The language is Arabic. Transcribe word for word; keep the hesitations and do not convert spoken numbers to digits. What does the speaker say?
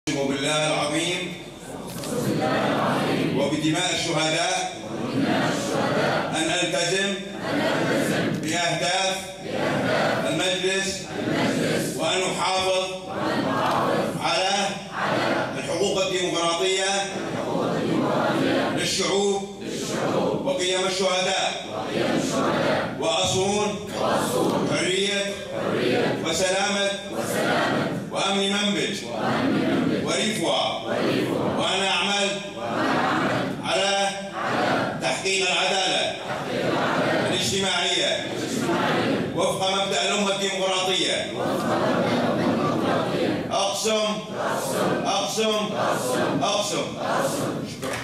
أقسم بالله العظيم وبدماء الشهداء أن ألتزم بأهداف المجلس وأن أحافظ على الحقوق الديمقراطية للشعوب وقيم الشهداء وأصون حرية وسلامة وأمن منبج ورفوة، وأنا أعمل على تحقيق العدالة الاجتماعية وفق مبدأ الأمة الديمقراطية. أقسم أقسم أقسم أقسم.